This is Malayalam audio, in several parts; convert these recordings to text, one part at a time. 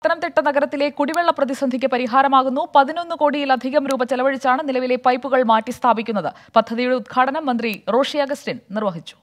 പത്തനംതിട്ട നഗരത്തിലെ കുടിവെള്ള പ്രതിസന്ധിക്ക് പരിഹാരമാകുന്നു. 11 കോടിയിലധികം രൂപ ചെലവഴിച്ചാണ് നിലവിലെ പൈപ്പുകൾ മാറ്റി സ്ഥാപിക്കുന്നത്. പദ്ധതിയുടെ ഉദ്ഘാടനം മന്ത്രി റോഷി അഗസ്റ്റിൻ നിർവഹിച്ചു.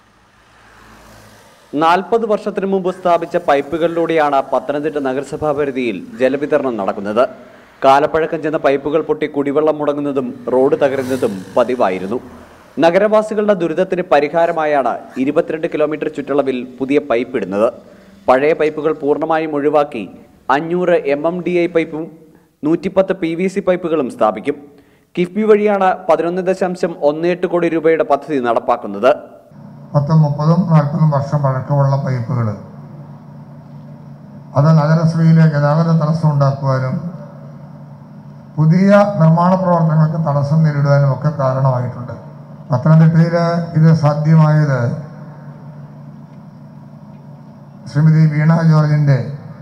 40 വർഷത്തിനു മുമ്പ് സ്ഥാപിച്ച പൈപ്പുകളിലൂടെയാണ് പത്തനംതിട്ട നഗരസഭാ പരിധിയിൽ ജലവിതരണം നടക്കുന്നത്. കാലപ്പഴക്കം ചെന്ന പൈപ്പുകൾ പൊട്ടി കുടിവെള്ളം മുടങ്ങുന്നതും റോഡ് തകരുന്നതും പതിവായിരുന്നു. നഗരവാസികളുടെ ദുരിതത്തിന് പരിഹാരമായാണ് 22 കിലോമീറ്റർ ചുറ്റളവിൽ പുതിയ പൈപ്പ് ഇടുന്നത്. പഴയ പൈപ്പുകൾ പൂർണ്ണമായും ഒഴിവാക്കി 500 MMDI പൈപ്പും 110 PVC പൈപ്പുകളും സ്ഥാപിക്കും. കിഫ്ബി വഴിയാണ് 11.18 കോടി രൂപയുടെ പദ്ധതി നടപ്പാക്കുന്നത്. 30-40 വർഷം പഴക്കമുള്ള പൈപ്പുകൾ അത് നഗരസഭയിലെ ഗതാഗത തടസ്സം ഉണ്ടാക്കുവാനും പുതിയ നിർമ്മാണ പ്രവർത്തനങ്ങൾക്ക് തടസ്സം നേരിടുവാനും ഒക്കെ കാരണമായിട്ടുണ്ട്. പത്തനംതിട്ടയിൽ ഇത് സാധ്യമായത് ശ്രീമതി വീണ ജോർജിൻ്റെ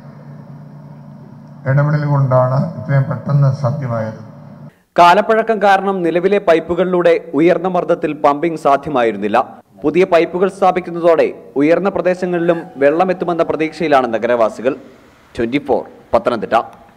ഇടപെടൽ കൊണ്ടാണ് ഇത്രയും പെട്ടെന്ന് സാധ്യമായത്. കാലപ്പഴക്കം കാരണം നിലവിലെ പൈപ്പുകളിലൂടെ ഉയർന്ന മർദ്ദത്തിൽ പമ്പിംഗ് സാധ്യമായിരുന്നില്ല. പുതിയ പൈപ്പുകൾ സ്ഥാപിക്കുന്നതോടെ ഉയർന്ന പ്രദേശങ്ങളിലും വെള്ളമെത്തുമെന്ന പ്രതീക്ഷയിലാണ് നഗരവാസികൾ. 24 പത്തനംതിട്ട.